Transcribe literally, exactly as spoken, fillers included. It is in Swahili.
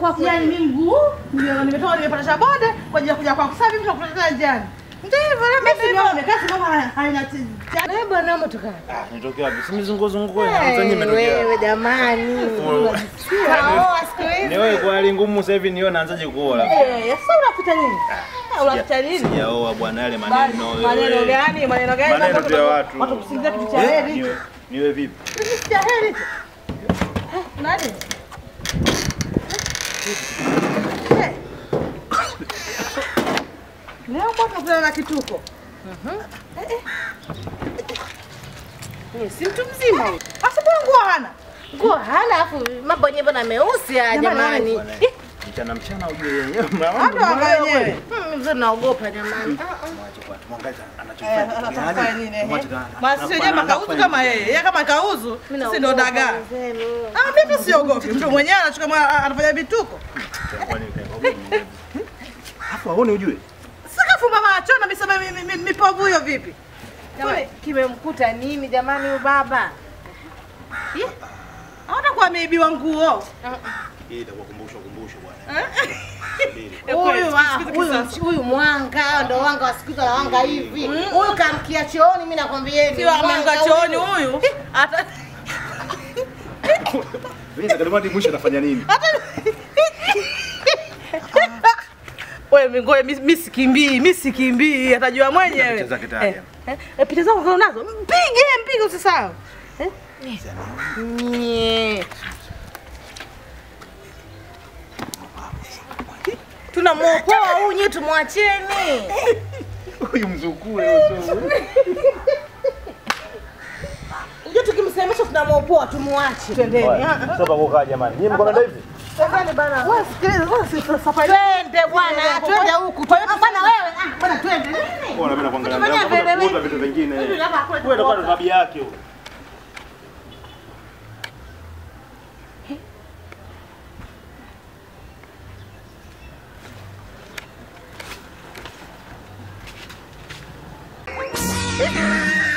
kwako. Yaani mimi mguu ndio nimetoka nimepata Chabode kwa ajili ya kuja kwako. Sasa vipi tunakuletea njiani? Ndio hivyo na Mimi nione kasi mama haina tija. wewe bwana umetoka. Ah, nitokea wapi? Si mizunguko wewe, mzanyi umetokea. Wewe jamani. Kaoa siku hizi. Ni wewe kwa hali ngumu sasa hivi niona naanzaje kuoa. Eh, sasa unafuta nini? Unafuta nini? Sijaoa bwana, yale maneno wewe. Maneno gani? Maneno gani? Maneno tu ya watu. Watu kusingiza kitu cha heri. Niwe niwe vipi? Kitu cha heri. Nani? Leo mbona kuna na kituko? Mhm. Eh eh. Ni si mtu mzima huyu. Asa bwana nguo hana. Nguo hana afu mambo yenyewe bwana meusi ya jamani. Mchana mchana ujue yenyewe. Hata wanga wenyewe. Mimi mzee naogopa jamani. Mwache kwa mwangaza anachofanya. Anafanya nini eh? Basi sio jamaa kauzu kama yeye. Yeye kama kauzu, si ndo dagaa. Ah, mimi siogopi. Mtu mwenyewe anachukua anafanya vituko. Hapo aone ujue. Sikafumba macho na misema mipovu hiyo vipi? Jamani, kimemkuta nini jamani huyu baba? Eh? Haona kwa ameibiwa nguo. Hii itakuwa kumbusho kumbusho bwana. Huyu huyu huyu mwanga ndo wanga wa siku za wanga hivi. Huyu kamkia chooni mimi nakwambieni. Sio amanga chooni huyu. Hata mimi ndio mwisho nafanya nini? wewe mingoe mimi sikimbii, mimi sikimbii, atajua mwenyewe. Picha zake tayari. Eh, picha zako uko nazo? Mpige, mpige usisahau. Eh? Nye. Tunamuokoa huyu nyewe tumwacheni. Huyu mzukuu wewe sio. Unajua tukimsemesha tunamuokoa tumuache. Twendeni. Sasa kukaa jamani. Nyinyi mko na hivi? Twendeni bana. Wewe sikiliza, wewe si safari. Twende bwana, twende huku. Bwana wewe, ah bwana twende. Bwana mimi nakuangalia kuuza vitu vingine. Wewe ndo kwa tabia yake huyo. Yeah.